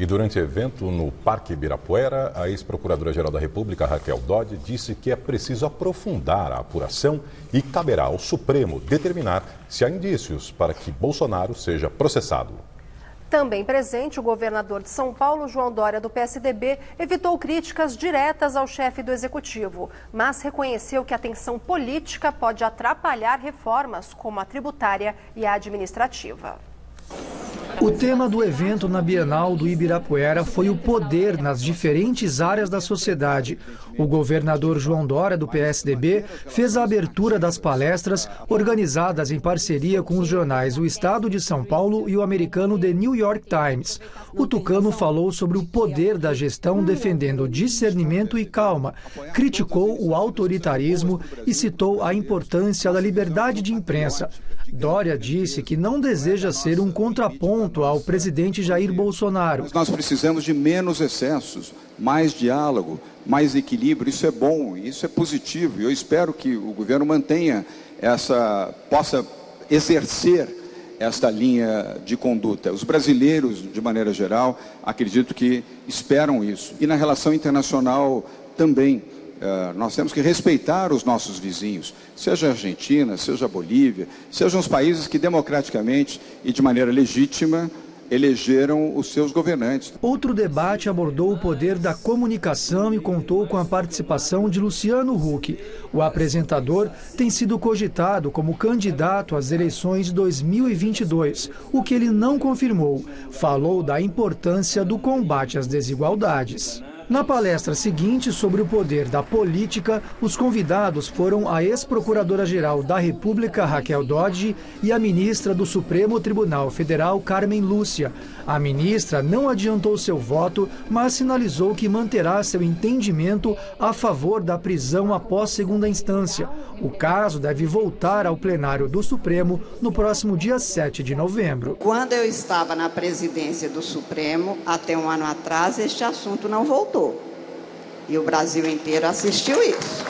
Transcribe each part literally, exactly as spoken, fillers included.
E durante o evento no Parque Ibirapuera, a ex-procuradora-geral da República, Raquel Dodge, disse que é preciso aprofundar a apuração e caberá ao Supremo determinar se há indícios para que Bolsonaro seja processado. Também presente, o governador de São Paulo, João Dória, do P S D B, evitou críticas diretas ao chefe do Executivo, mas reconheceu que a tensão política pode atrapalhar reformas como a tributária e a administrativa. O tema do evento na Bienal do Ibirapuera foi o poder nas diferentes áreas da sociedade. O governador João Dória, do P S D B, fez a abertura das palestras organizadas em parceria com os jornais O Estado de São Paulo e o americano The New York Times. O tucano falou sobre o poder da gestão defendendo discernimento e calma, criticou o autoritarismo e citou a importância da liberdade de imprensa. Dória disse que não deseja ser um contraponto ao presidente Jair Bolsonaro. Nós precisamos de menos excessos, mais diálogo, mais equilíbrio. Isso é bom, isso é positivo. Eu espero que o governo mantenha essa, possa exercer esta linha de conduta. Os brasileiros, de maneira geral, acredito que esperam isso. E na relação internacional também. Uh, nós temos que respeitar os nossos vizinhos, seja a Argentina, seja a Bolívia, sejam os países que democraticamente e de maneira legítima elegeram os seus governantes. Outro debate abordou o poder da comunicação e contou com a participação de Luciano Huck. O apresentador tem sido cogitado como candidato às eleições de dois mil e vinte e dois, o que ele não confirmou. Falou da importância do combate às desigualdades. Na palestra seguinte, sobre o poder da política, os convidados foram a ex-procuradora-geral da República, Raquel Dodge, e a ministra do Supremo Tribunal Federal, Carmen Lúcia. A ministra não adiantou seu voto, mas sinalizou que manterá seu entendimento a favor da prisão após segunda instância. O caso deve voltar ao plenário do Supremo no próximo dia sete de novembro. Quando eu estava na presidência do Supremo, até um ano atrás, este assunto não voltou. E o Brasil inteiro assistiu isso.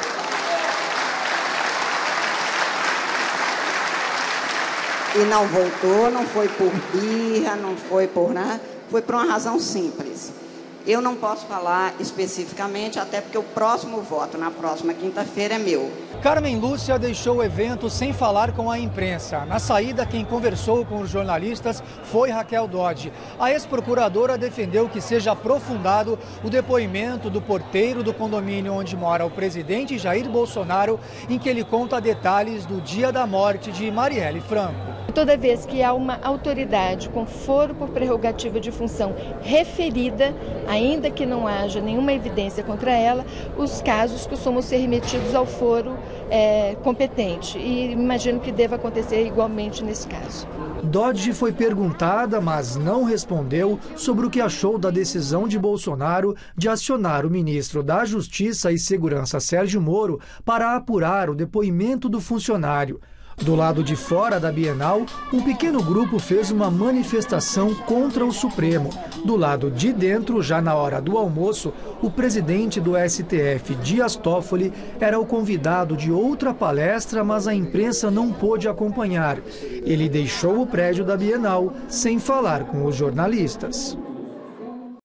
E não voltou, não foi por birra, não foi por nada, foi por uma razão simples. Eu não posso falar especificamente, até porque o próximo voto, na próxima quinta-feira, é meu. Carmen Lúcia deixou o evento sem falar com a imprensa. Na saída, quem conversou com os jornalistas foi Raquel Dodge. A ex-procuradora defendeu que seja aprofundado o depoimento do porteiro do condomínio onde mora o presidente Jair Bolsonaro, em que ele conta detalhes do dia da morte de Marielle Franco. Toda vez que há uma autoridade com foro por prerrogativa de função referida, ainda que não haja nenhuma evidência contra ela, os casos costumam ser remetidos ao foro é, competente. E imagino que deva acontecer igualmente nesse caso. Dodge foi perguntada, mas não respondeu, sobre o que achou da decisão de Bolsonaro de acionar o ministro da Justiça e Segurança, Sérgio Moro, para apurar o depoimento do funcionário. Do lado de fora da Bienal, um pequeno grupo fez uma manifestação contra o Supremo. Do lado de dentro, já na hora do almoço, o presidente do S T F, Dias Toffoli, era o convidado de outra palestra, mas a imprensa não pôde acompanhar. Ele deixou o prédio da Bienal sem falar com os jornalistas.